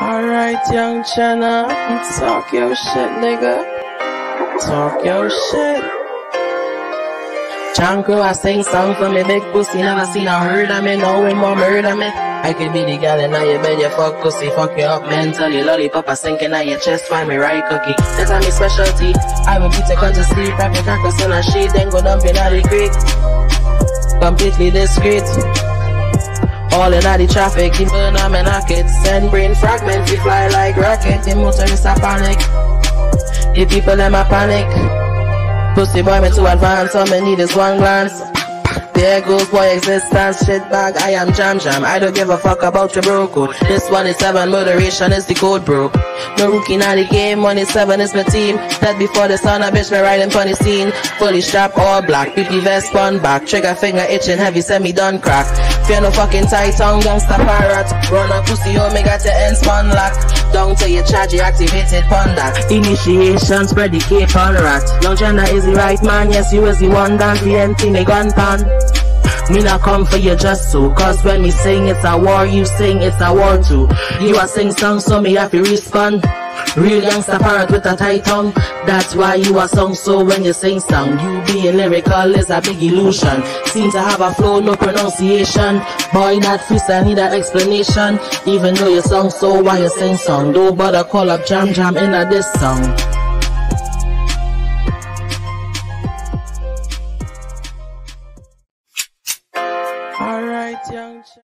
Alright, Yng Gena, talk your shit, nigga. Talk your shit. Janko, I sing song for me, big pussy, never seen or heard of me, no one more murder me. I could be the girl in your bed, you fuck pussy, fuck you up mentally. Lollipop, I sink in your chest, find me right cookie. That's my specialty. I will beat a cut to sleep, wrap your crackers in a sheet, then go dump in the creek. Completely discreet. All in the traffic, keep burn on my knockets. Send brain fragments, we fly like rocket. The motorists are panic. The people them a panic. Pussy boy me too advanced, all me need is one glance. There goes boy existence, shit bag, I am jam. I don't give a fuck about your bro code. This 1 is 7, moderation is the code, bro. No rookie now the game, 1 is 7 is my team. Dead before the sun, a bitch me riding pon the scene. Fully strapped, all black, PP vest spun back. Trigger finger itching heavy, semi done crack. Fear no fucking tight tongue, gangsta pirate. Run a pussy home, me got your end spun lock. Down to your charge, you activated pon that. Initiation, spread the cape on rat. Yng Gena is the right man, yes you is the one dance. The empty me gun pan. Me not come for you just so, cause when me sing it's a war, you sing it's a war too. You a sing song so me have to respond. Real youngster parrot with a tight tongue. That's why you a song so when you sing song. You being lyrical is a big illusion. Seem to have a flow, no pronunciation. Boy that freestyle need an explanation. Even though you song so why you sing song. Don't bother call up jam in a this song.